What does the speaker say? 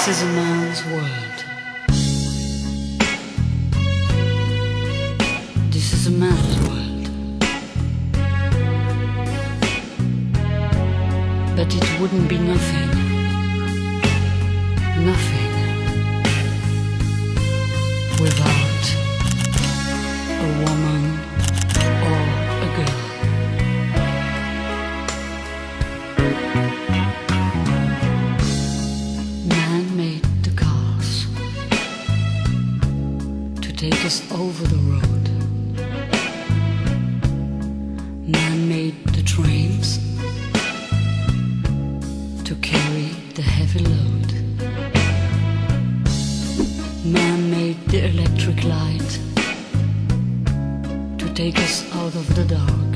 This is a man's world. This is a man's world. But it wouldn't be nothing. Nothing without a woman or a girl. Man made the cars to take us over the road. Man made the trains to carry the heavy load. Man made the electric light to take us out of the dark.